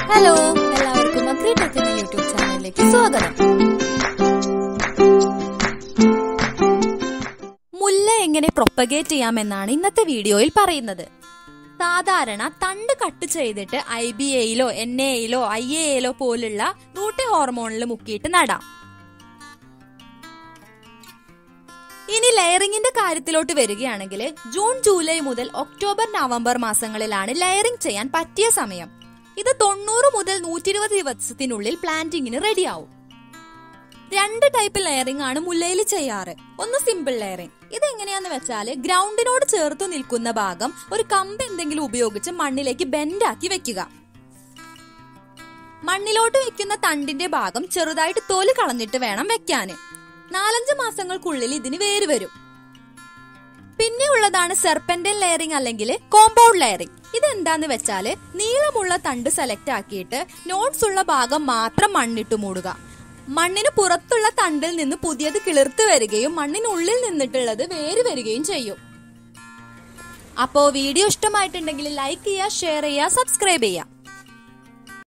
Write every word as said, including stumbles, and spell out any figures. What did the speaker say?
Hello, എല്ലാവർക്കും agritech എന്ന YouTube ചാനലിലേക്ക് സ്വാഗതം. മുല്ല എങ്ങനെ പ്രൊപ്പഗേറ്റ് ചെയ്യാമെന്നാണ് ഇന്നത്തെ വീഡിയോയിൽ പറയുന്നത്. സാധാരണ തണ്ട് കട്ട് ചെയ്തിട്ട് ഐ ബി എയിലോ എൻ എയിലോ ഐ എയിലോ പോലുള്ള റൂട്ട് ഹോർമോണിൽ മുക്കിയിട്ട് നടാം. ഇനി ലെയറിംഗിന്റെ കാര്യത്തിലോട്ട് വരികയാണെങ്കിൽ ജൂൺ ജൂലൈ മുതൽ ഒക്ടോബർ നവംബർ മാസങ്ങളിലാണ് ലെയറിംഗ് ചെയ്യാൻ പറ്റിയ സമയം. ഇത് തൊണ്ണൂറ് മുതൽ നൂറ്റി ഇരുപത് ദിവസത്തിനുള്ളിൽ പ്ലാന്റിങ്ങിന് റെഡിയാവും. രണ്ട് ടൈപ്പ് ലെയറിംഗ് ആണ് മുല്ലയിൽ ചെയ്യാറ്. ഒന്ന് സിമ്പിൾ ലെയറിംഗ്. ഇത് എങ്ങനെയാന്ന് വെച്ചാല് ഗ്രൗണ്ടിനോട് ചേർത്ത് നിൽക്കുന്ന ഭാഗം ഒരു കമ്പ് എന്തെങ്കിലും ഉപയോഗിച്ച് മണ്ണിലേക്ക് ബെൻഡാക്കി വെക്കുക. മണ്ണിലോട്ട് വെക്കുന്ന തണ്ടിന്റെ ഭാഗം ചെറുതായിട്ട് തോല് കളഞ്ഞിട്ട് വേണം വെക്കാന്. നാലഞ്ച് മാസങ്ങൾക്കുള്ളിൽ ഇതിന് വേര് വരും. പിന്നെ ഉള്ളതാണ് സെർപെന്റൽ ലെയറിംഗ് അല്ലെങ്കിൽ കോമ്പൗണ്ട് ലെയറിംഗ്. ഇതെന്താന്ന് വെച്ചാല് നീളമുള്ള തണ്ട് സെലക്ട് ആക്കിയിട്ട് നോട്ട്സ് ഉള്ള ഭാഗം മാത്രം മണ്ണിട്ട് മൂടുക. മണ്ണിന് പുറത്തുള്ള തണ്ടിൽ നിന്ന് പുതിയത് കിളിർത്ത് വരികയും മണ്ണിനുള്ളിൽ നിന്നിട്ടുള്ളത് വേര് വരികയും ചെയ്യും. അപ്പോ വീഡിയോ ഇഷ്ടമായിട്ടുണ്ടെങ്കിൽ ലൈക്ക് ചെയ്യുക, ഷെയർ ചെയ്യുക, സബ്സ്ക്രൈബ് ചെയ്യുക.